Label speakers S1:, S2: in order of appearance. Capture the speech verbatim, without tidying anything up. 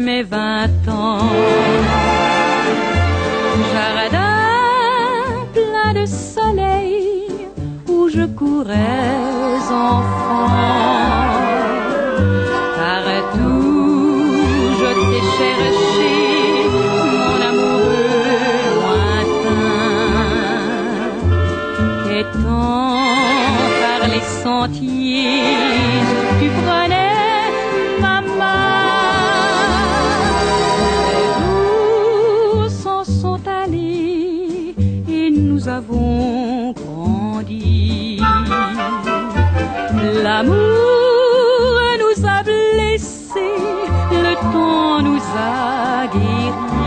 S1: mes vingt ans. Jardin plein de soleil où je courais enfant. Partout je t'ai cherché, mon amoureux lointain. Quêtant par les sentiers, tu prenais ma main. Les jours s'en sont allés et nous avons grandi. L'amour nous a blessés, le temps nous a guéris.